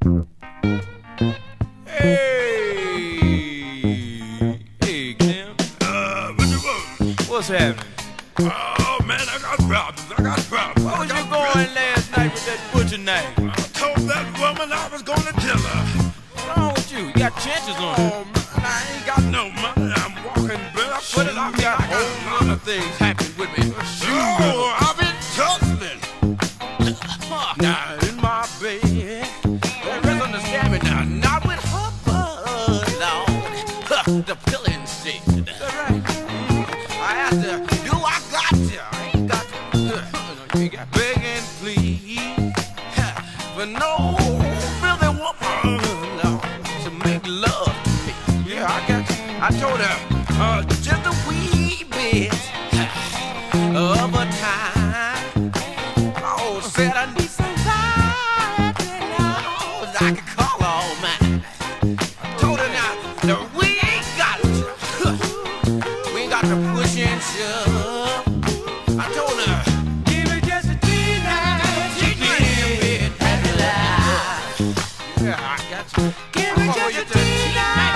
Hey, Kim. What you want? What's happening? Oh, man, I got problems. Where was you going last night with that butcher knife? I told that woman I was gonna kill her. What's wrong with you? You got chances on you. Oh, man, I ain't got no money. I'm walking barefoot. Put it on me. I got a whole lot of things happening with me. Oh, I've been tussling. Now in my bed. Don't misunderstand me now. Not with her blood, Lord. The pilling shit. That's right. I have to do I got to. I ain't got to. You ain't got beg and plead for no filthy woman, Lord, to make love to me. Yeah, I got you. I told her just a wee bit of a time. Oh, said I need somebody else I can call all mine. I told her now that we ain't got to. We ain't got to push and shove. I told her, give me just a T-night. She did and lie. Yeah, I got you. Give me just a T-night.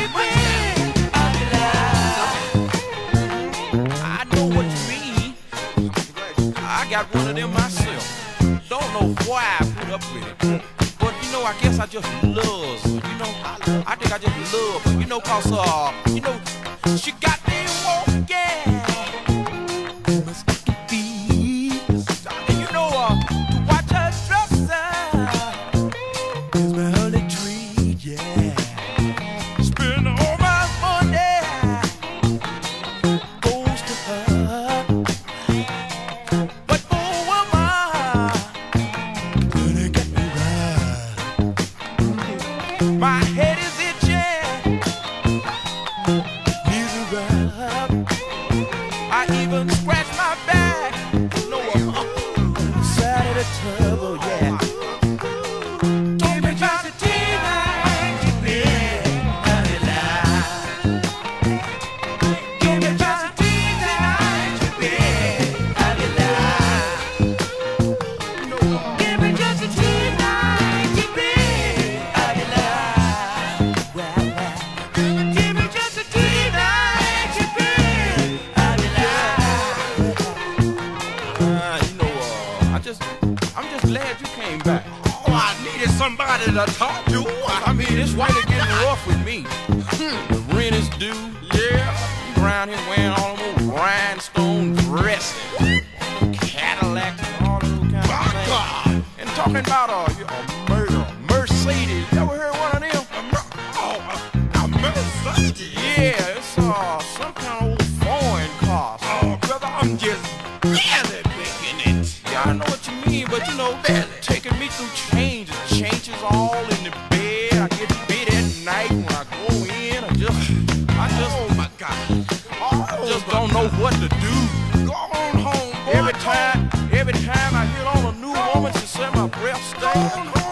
I know what you mean. I got one of them myself. Don't know why I put up with it. But you know, I guess I just love her. You know, I think I just love her. You know, cause you know, she got me walking. Mosquito feet. And you know, to watch her dress is my only treat, yeah. Spend all my money goes to her. But for a woman, gonna get me right. My head is itching, needs a rub. I even scratch my back. No, side of the trouble, yeah. Give me just a T-night, honey lie. Give me just a T-night, honey lie. Give me just a T-night, honey lie. Give me just a T-night, honey lie. You know, I'm just glad you came back. Oh, I needed somebody to talk to. I mean, this weather getting rough with me. The rent is due. Yeah. You around here wearing all them old rhinestone dresses, Cadillacs, and all those kind My of things. God. And talking about a Mercedes. You ever heard one of them? A Mercedes. Yeah, it's some kind of old foreign car. Oh, brother, I'm just barely making it. Yeah, I know what you mean, but you know, taking me through changes. Changes all in the bed. I get bit at night when I go in. Oh, my God. I just don't know what to do. Go on home, boy. Every time I hit on a new woman, she said my breath Go on stinks.